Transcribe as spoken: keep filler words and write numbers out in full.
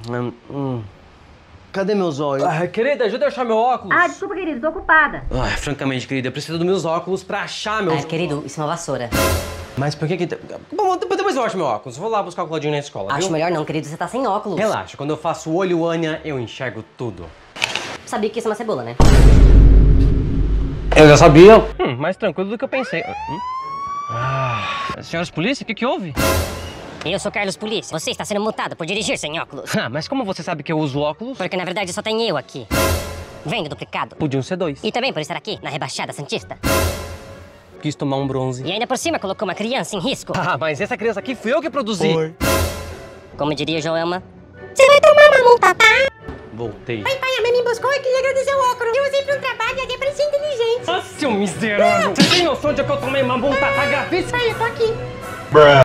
Hum, hum. Cadê meus olhos? Ah, querida, ajuda a achar meu óculos. Ah, desculpa, querido, tô ocupada. Ai, francamente, querida, eu preciso dos meus óculos pra achar meus... Ah, querido, isso é uma vassoura. Mas por que que... Bom, depois eu acho meu óculos. Vou lá buscar o Claudinho na escola, Acho viu? melhor não, querido, você tá sem óculos. Relaxa, quando eu faço olho, Ania, eu enxergo tudo. Sabia que isso é uma cebola, né? Eu já sabia. Hum, mais tranquilo do que eu pensei. Hum? Ah, senhoras polícia, o que que houve? Eu sou Carlos Polícia. Você está sendo multado por dirigir sem óculos. Ah, mas como você sabe que eu uso óculos? Porque na verdade só tem eu aqui. Vendo duplicado. Podiam ser dois. E também por estar aqui, na Rebaixada Santista. Quis tomar um bronze. E ainda por cima colocou uma criança em risco. Ah, mas essa criança aqui fui eu que produzi. Foi. Como diria Joelma. Você vai tomar uma multa, tá? Voltei. Pai, pai, a mãe me buscou e queria agradecer o óculos. Eu usei pra um trabalho e aqui é pra ser inteligente. Ah, seu miserável! Você tem noção de que eu tomei uma multa, tá gravíssima? Pai, eu tô aqui. Bruh.